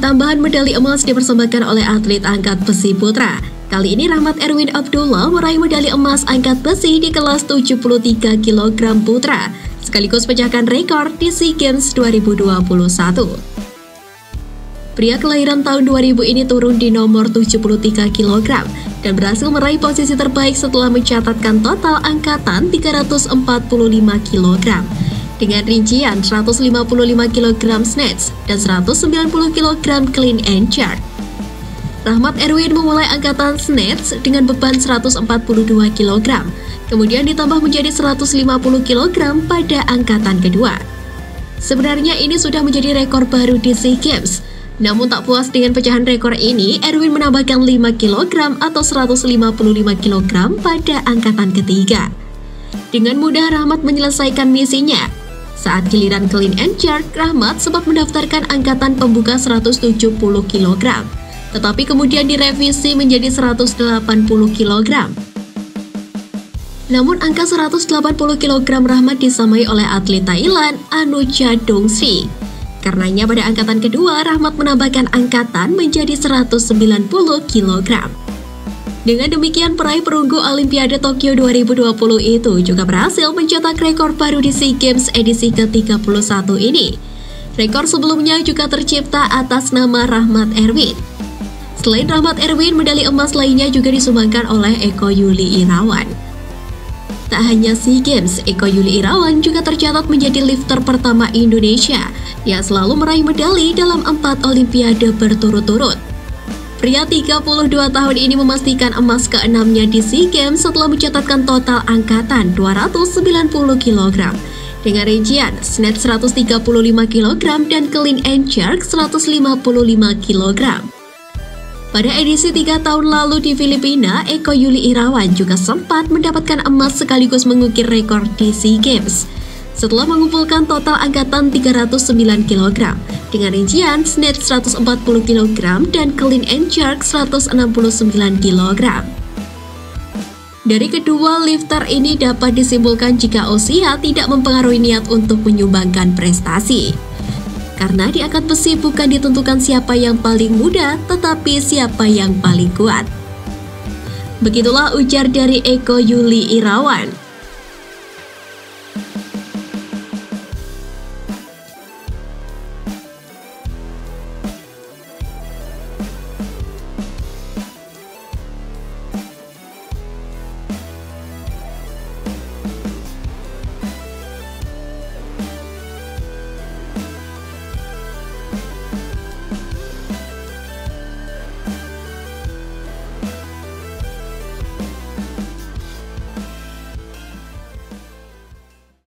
Tambahan medali emas dipersembahkan oleh atlet angkat besi putra. Kali ini Rahmat Erwin Abdullah meraih medali emas angkat besi di kelas 73 kg putra, sekaligus pecahkan rekor di SEA Games 2021. Pria kelahiran tahun 2000 ini turun di nomor 73 kg dan berhasil meraih posisi terbaik setelah mencatatkan total angkatan 345 kg. Dengan rincian 155 kg snatch dan 190 kg clean and jerk. Rahmat Erwin memulai angkatan snatch dengan beban 142 kg, kemudian ditambah menjadi 150 kg pada angkatan kedua. Sebenarnya ini sudah menjadi rekor baru di SEA Games. Namun tak puas dengan pecahan rekor ini, Erwin menambahkan 5 kg atau 155 kg pada angkatan ketiga. Dengan mudah Rahmat menyelesaikan misinya. Saat giliran clean and jerk, Rahmat sempat mendaftarkan angkatan pembuka 170 kg, tetapi kemudian direvisi menjadi 180 kg. Namun angka 180 kg Rahmat disamai oleh atlet Thailand, Anucha Dongsi. Karenanya pada angkatan kedua, Rahmat menambahkan angkatan menjadi 190 kg. Dengan demikian, peraih perunggu Olimpiade Tokyo 2020 itu juga berhasil mencetak rekor baru di SEA Games edisi ke-31 ini. Rekor sebelumnya juga tercipta atas nama Rahmat Erwin. Selain Rahmat Erwin, medali emas lainnya juga disumbangkan oleh Eko Yuli Irawan. Tak hanya SEA Games, Eko Yuli Irawan juga tercatat menjadi lifter pertama Indonesia yang selalu meraih medali dalam 4 Olimpiade berturut-turut. Pria 32 tahun ini memastikan emas ke-6-nya di SEA Games setelah mencatatkan total angkatan 290 kg dengan rincian snatch 135 kg dan clean and jerk 155 kg. Pada edisi 3 tahun lalu di Filipina, Eko Yuli Irawan juga sempat mendapatkan emas sekaligus mengukir rekor di SEA Games setelah mengumpulkan total angkatan 309 kg dengan rincian snatch 140 kg dan clean and jerk 169 kg. Dari kedua lifter ini dapat disimpulkan jika usia tidak mempengaruhi niat untuk menyumbangkan prestasi. Karena di angkat besi bukan ditentukan siapa yang paling muda, tetapi siapa yang paling kuat. Begitulah ujar dari Eko Yuli Irawan.